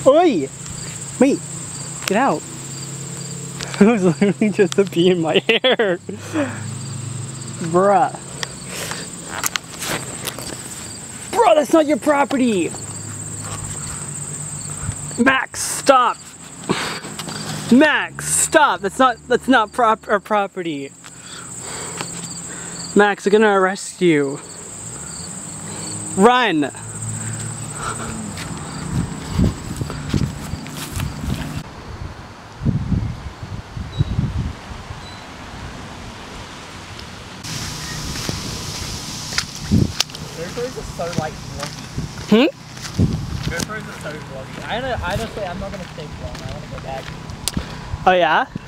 Oi! Wait, get out. It was literally just a bee in my hair. Bruh. Bro, that's not your property! Max, stop! Max, stop! That's not our property. Max, I'm gonna arrest you. Run! GoPros are so like vloggy. GoPros are so vloggy. Honestly, I'm not gonna stay long. I wanna go back. Oh yeah?